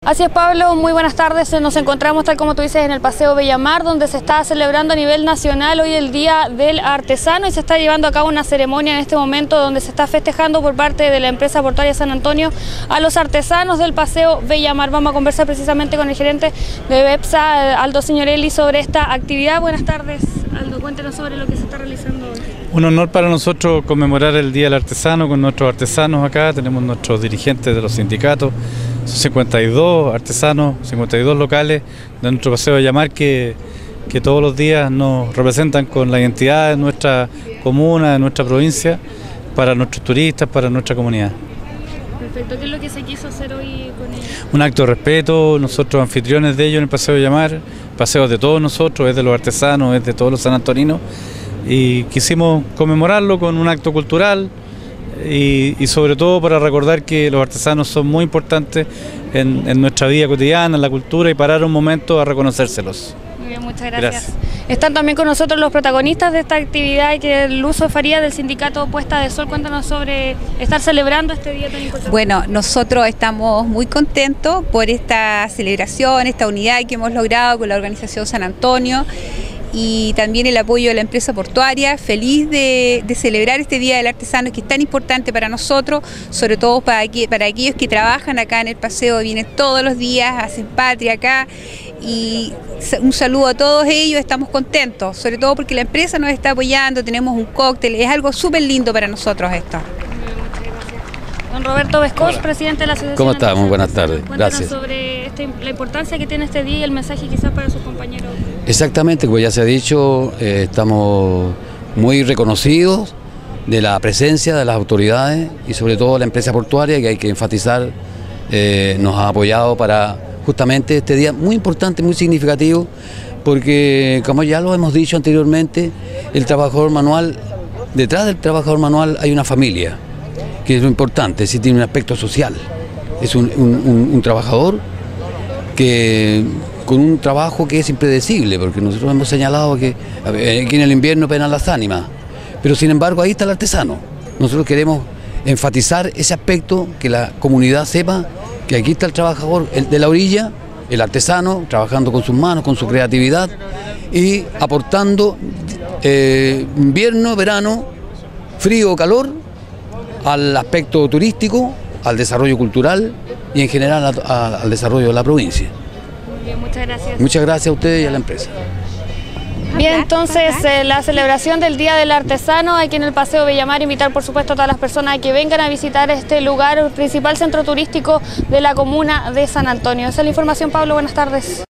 Así es, Pablo, muy buenas tardes. Nos encontramos, tal como tú dices, en el Paseo Bellamar, donde se está celebrando a nivel nacional hoy el Día del Artesano y se está llevando a cabo una ceremonia en este momento donde se está festejando por parte de la empresa portuaria San Antonio a los artesanos del Paseo Bellamar. Vamos a conversar precisamente con el gerente de BEPSA, Aldo Signorelli, sobre esta actividad. Buenas tardes, Aldo, cuéntenos sobre lo que se está realizando hoy. Un honor para nosotros conmemorar el Día del Artesano con nuestros artesanos acá. Tenemos nuestros dirigentes de los sindicatos, son 52 artesanos, 52 locales de nuestro Paseo Bellamar que todos los días nos representan con la identidad de nuestra comuna, de nuestra provincia, para nuestros turistas, para nuestra comunidad. Perfecto, ¿qué es lo que se quiso hacer hoy con ellos? Un acto de respeto, nosotros anfitriones de ellos en el Paseo Bellamar, paseo de todos nosotros, es de los artesanos, es de todos los sanantoninos, y quisimos conmemorarlo con un acto cultural y sobre todo para recordar que los artesanos son muy importantes en nuestra vida cotidiana, en la cultura, y parar un momento a reconocérselos. Muy bien, muchas gracias. Están también con nosotros los protagonistas de esta actividad, que es Luso Faría del sindicato Puesta de Sol. Cuéntanos sobre estar celebrando este día tan importante. Bueno, nosotros estamos muy contentos por esta celebración, esta unidad que hemos logrado con la organización San Antonio y también el apoyo de la empresa portuaria. Feliz de celebrar este Día del Artesano, que es tan importante para nosotros, sobre todo para aquellos que trabajan acá en el paseo, vienen todos los días, hacen patria acá, y un saludo a todos ellos. Estamos contentos, sobre todo porque la empresa nos está apoyando, tenemos un cóctel, es algo súper lindo para nosotros esto. Don Roberto Vescos, presidente de la Asociación. ¿Cómo está? Muy buenas tardes. Cuéntanos Gracias. sobre la importancia que tiene este día y el mensaje quizás para sus compañeros. Exactamente, como ya se ha dicho, estamos muy reconocidos de la presencia de las autoridades y sobre todo la empresa portuaria, que hay que enfatizar, nos ha apoyado para justamente este día muy importante, muy significativo, porque como ya lo hemos dicho anteriormente, el trabajador manual, detrás del trabajador manual hay una familia, que es lo importante, es decir, tiene un aspecto social. Es un trabajador que con un trabajo que es impredecible, porque nosotros hemos señalado que aquí en el invierno penan las ánimas, pero sin embargo ahí está el artesano. Nosotros queremos enfatizar ese aspecto, que la comunidad sepa que aquí está el trabajador de la orilla, el artesano, trabajando con sus manos, con su creatividad y aportando invierno, verano, frío o calor, al aspecto turístico, al desarrollo cultural y en general al desarrollo de la provincia. Muy bien, muchas gracias. Muchas gracias a ustedes y a la empresa. Bien, entonces la celebración del Día del Artesano aquí en el Paseo Bellamar, invitar por supuesto a todas las personas a que vengan a visitar este lugar, el principal centro turístico de la comuna de San Antonio. Esa es la información, Pablo, buenas tardes.